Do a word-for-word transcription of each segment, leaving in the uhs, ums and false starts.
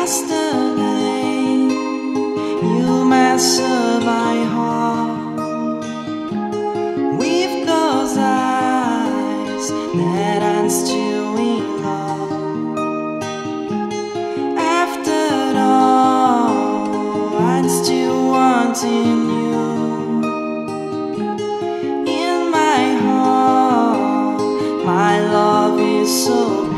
Yesterday, you mastered my heart with those eyes that I'm still in love. After all, I'm still wanting you in my heart. My love is so pure.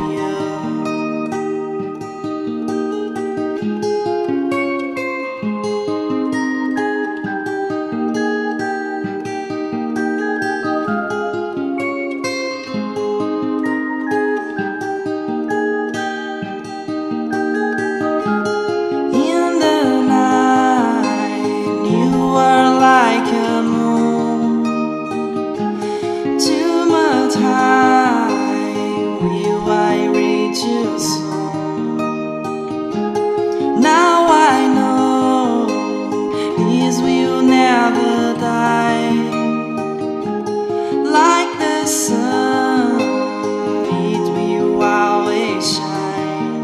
Now I know these will never die. Like the sun, it will always shine.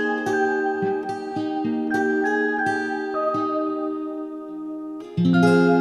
Thank you.